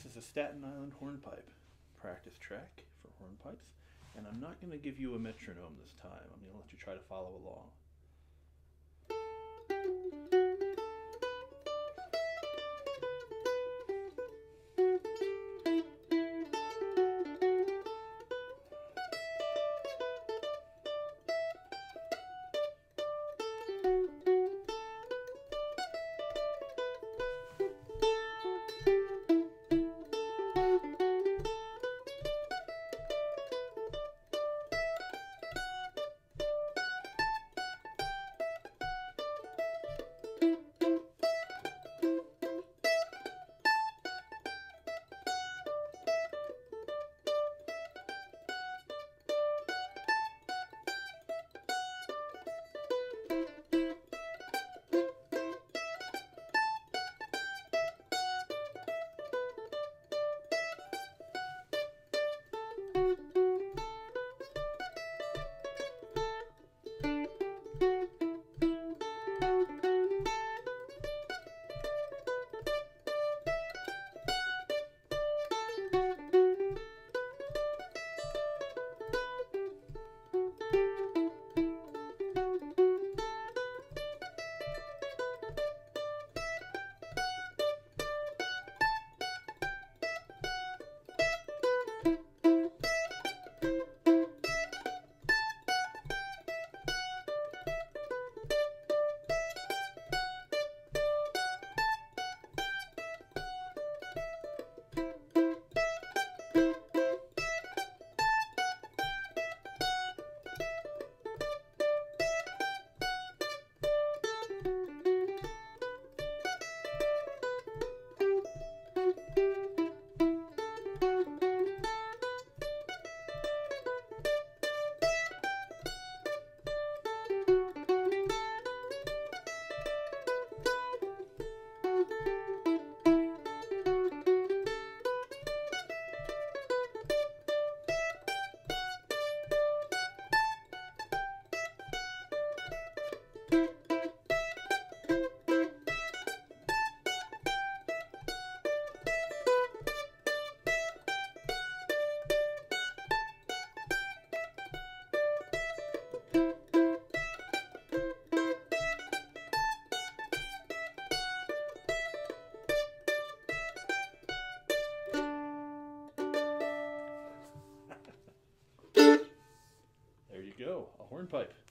This is a Staten Island Hornpipe practice track for hornpipes, and I'm not going to give you a metronome this time. I'm going to let you try to follow along. There you go, a hornpipe.